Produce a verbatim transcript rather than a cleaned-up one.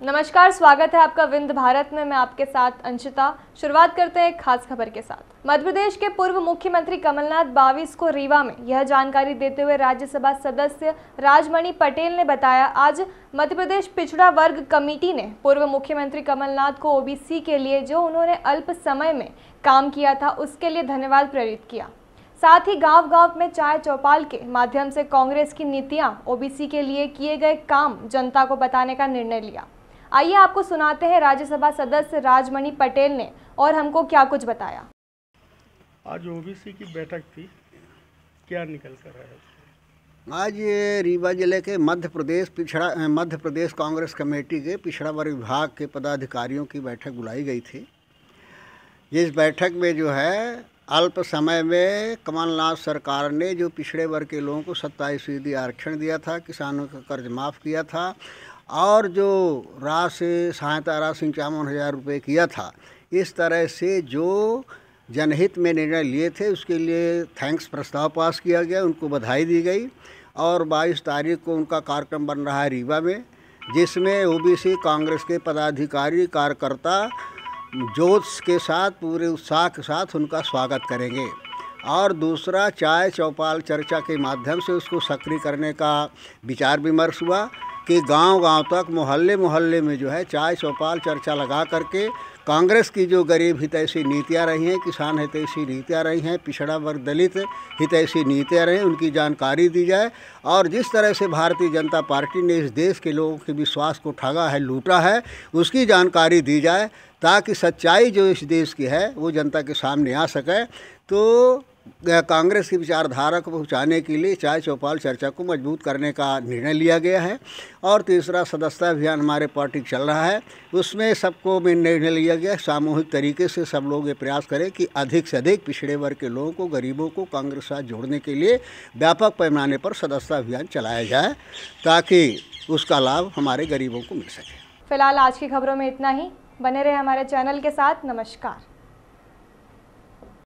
नमस्कार, स्वागत है आपका विंध्य भारत में। मैं आपके साथ अंशिता। शुरुआत करते हैं एक खास खबर के साथ। मध्य प्रदेश के पूर्व मुख्यमंत्री कमलनाथ बाईस को रीवा में यह जानकारी देते हुए राज्यसभा सदस्य राजमणि पटेल ने बताया, आज मध्य प्रदेश पिछड़ा वर्ग कमेटी ने पूर्व मुख्यमंत्री कमलनाथ को ओबीसी के लिए जो उन्होंने अल्प समय में काम किया था उसके लिए धन्यवाद प्रेरित किया। साथ ही गांव-गांव में चाय चौपाल के माध्यम से कांग्रेस की नीतियां, ओबीसी के लिए किए गए काम जनता को बताने का निर्णय लिया। आइए आपको सुनाते हैं राज्यसभा सदस्य राजमणि पटेल ने और हमको क्या कुछ बताया। आज ओबीसी की बैठक थी, क्या निकल कर है? आज ये रीवा जिले के मध्य प्रदेश पिछड़ा मध्य प्रदेश कांग्रेस कमेटी के पिछड़ा वर्ग विभाग के पदाधिकारियों की बैठक बुलाई गई थी। जिस बैठक में जो है अल्प समय में कमलनाथ सरकार ने जो पिछड़े वर्ग के लोगों को सत्ताईस फीसदी आरक्षण दिया था, किसानों का कर्ज माफ़ किया था और जो राशि सहायता राशि इक्यावन हज़ार रुपये किया था, इस तरह से जो जनहित में निर्णय लिए थे उसके लिए थैंक्स प्रस्ताव पास किया गया, उनको बधाई दी गई। और बाईस तारीख को उनका कार्यक्रम बन रहा है रीवा में, जिसमें ओबीसी कांग्रेस के पदाधिकारी कार्यकर्ता जोश के साथ पूरे उत्साह के साथ उनका स्वागत करेंगे। और दूसरा, चाय चौपाल चर्चा के माध्यम से उसको सक्रिय करने का विचार विमर्श हुआ कि गांव-गांव तक, मोहल्ले मोहल्ले में जो है चाय चौपाल चर्चा लगा करके कांग्रेस की जो गरीब हितैषी नीतियां रही हैं, किसान हितैषी नीतियां रही हैं, पिछड़ा वर्ग दलित हितैषी नीतियां रही हैं, उनकी जानकारी दी जाए। और जिस तरह से भारतीय जनता पार्टी ने इस देश के लोगों के विश्वास को ठगा है, लूटा है, उसकी जानकारी दी जाए ताकि सच्चाई जो इस देश की है वो जनता के सामने आ सके। तो कांग्रेस की विचारधारा को पहुंचाने के लिए चाय चौपाल चर्चा को मजबूत करने का निर्णय लिया गया है। और तीसरा, सदस्यता अभियान हमारे पार्टी चल रहा है, उसमें सबको में निर्णय लिया गया है सामूहिक तरीके से सब लोग ये प्रयास करें कि अधिक से अधिक पिछड़े वर्ग के लोगों को, गरीबों को कांग्रेस साथ जोड़ने के लिए व्यापक पैमाने पर सदस्यता अभियान चलाया जाए ताकि उसका लाभ हमारे गरीबों को मिल सके। फिलहाल आज की खबरों में इतना ही। बने रहे हमारे चैनल के साथ। नमस्कार।